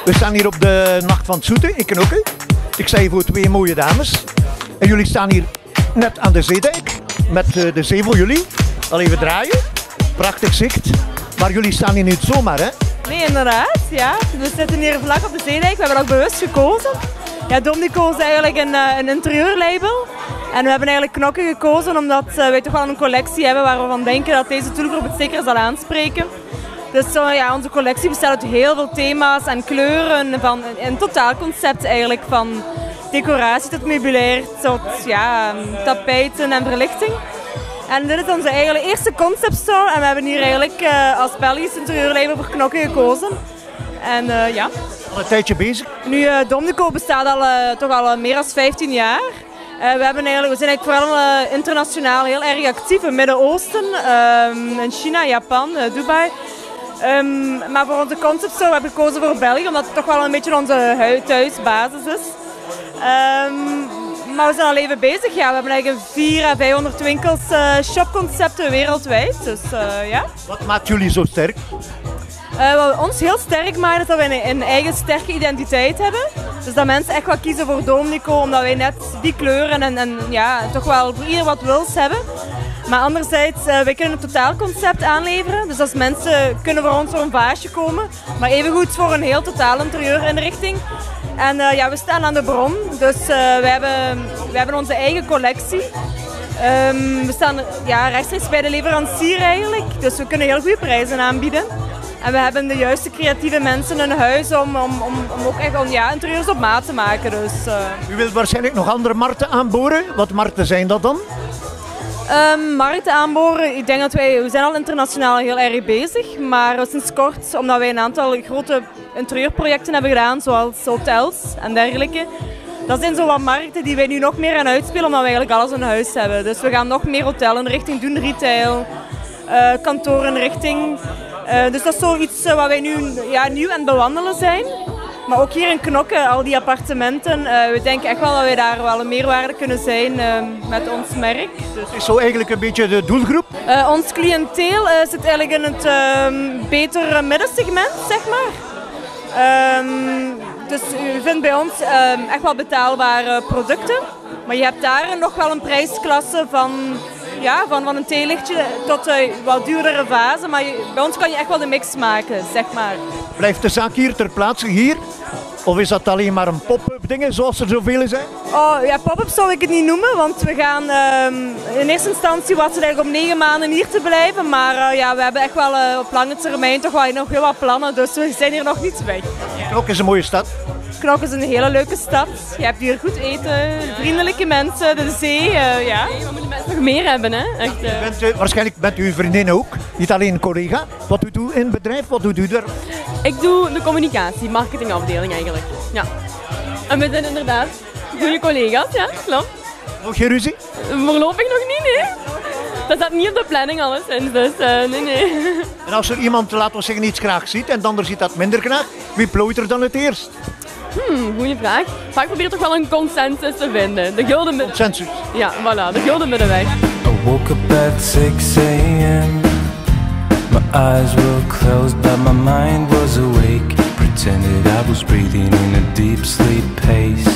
We staan hier op de Nacht van het Zoete in Knokke. Ik sta hier voor twee mooie dames. En jullie staan hier net aan de zeedijk met de zee voor jullie. Al even draaien. Prachtig zicht. Maar jullie staan hier niet zomaar, hè? Nee, inderdaad. Ja. We zitten hier vlak op de zeedijk. We hebben ook bewust gekozen. Ja, Domnico is eigenlijk een interieurlabel. En we hebben eigenlijk Knokke gekozen omdat wij toch wel een collectie hebben waar we van denken dat deze doelgroep het zeker zal aanspreken. Dus ja, onze collectie bestaat uit heel veel thema's en kleuren, van een totaalconcept eigenlijk, van decoratie tot meubilair, tot ja, tapijten en verlichting. En dit is onze eigenlijk eerste conceptstore en we hebben hier eigenlijk als Belgisch interieurlabel voor Knokke gekozen. En ja. Al een tijdje bezig? Nu, Domnico bestaat toch al meer dan 15 jaar. We zijn eigenlijk vooral internationaal heel erg actief in het Midden-Oosten, in China, Japan, Dubai. Maar voor onze conceptstore hebben we gekozen voor België, omdat het toch wel een beetje onze thuisbasis is. Maar we zijn al even bezig. Ja, we hebben eigenlijk 400 à 500 winkels, shopconcepten wereldwijd. Dus, ja. Wat maakt jullie zo sterk? Wat ons heel sterk maakt is dat wij een eigen sterke identiteit hebben. Dus dat mensen echt wel kiezen voor Domnico, omdat wij net die kleuren en ja, toch wel voor ieder wat wils hebben. Maar anderzijds, wij kunnen een totaalconcept aanleveren. Dus als mensen kunnen voor ons voor een vaasje komen, maar evengoed voor een heel totaal interieurinrichting. En ja, we staan aan de bron, dus we hebben onze eigen collectie. We staan ja, rechtstreeks bij de leverancier eigenlijk, dus we kunnen heel goede prijzen aanbieden. En we hebben de juiste creatieve mensen in huis om ook echt ja, interieurs op maat te maken. Dus, U wilt waarschijnlijk nog andere markten aanboren. Wat markten zijn dat dan? Markten aanboren, ik denk dat we zijn al internationaal heel erg bezig, maar sinds kort, omdat wij een aantal grote interieurprojecten hebben gedaan, zoals hotels en dergelijke. Dat zijn zo wat markten die wij nu nog meer aan uitspelen, omdat we eigenlijk alles in huis hebben. Dus we gaan nog meer hotelinrichting doen, retail, kantoorinrichting. Dus dat is zoiets wat wij nu ja, nieuw aan het bewandelen zijn. Maar ook hier in Knokke, al die appartementen, we denken echt wel dat wij daar wel een meerwaarde kunnen zijn met ons merk. Dus. Is zo eigenlijk een beetje de doelgroep? Ons cliënteel zit eigenlijk in het betere middensegment, zeg maar. Dus u vindt bij ons echt wel betaalbare producten. Maar je hebt daar nog wel een prijsklasse van een theelichtje tot wat duurdere vazen. Maar bij ons kan je echt wel de mix maken, zeg maar. Blijft de zaak hier ter plaatse hier? Of is dat alleen maar een pop-up dingen, zoals er zoveel zijn? Oh ja, pop-up zou ik het niet noemen, want we gaan in eerste instantie was het eigenlijk om 9 maanden hier te blijven. Maar ja, we hebben echt wel op lange termijn toch wel nog heel wat plannen, dus we zijn hier nog niet weg. Knokke is een mooie stad. Knokke is een hele leuke stad. Je hebt hier goed eten, vriendelijke mensen, de zee. Ja. Nee, we moeten mensen nog meer hebben, hè? Echt, Waarschijnlijk bent u vriendin ook, niet alleen een collega. Wat doet u in het bedrijf? Wat doet u er? Ik doe de communicatie, marketingafdeling eigenlijk. Ja. En we zijn inderdaad goede collega's, ja, klopt. Nog geen ruzie? Voorlopig nog niet, nee. Dat staat niet op de planning alleszins, dus nee. En als er iemand, laten we zeggen, iets graag ziet en de ander ziet dat minder graag, wie plooit er dan het eerst? Goeie vraag. Maar ik probeer toch wel een consensus te vinden. De gulden consensus? Ja, voilà, de gulden middenweg. I woke up at 6 a.m. My eyes were closed but my mind was awake. Pretended I was breathing in a deep sleep pace.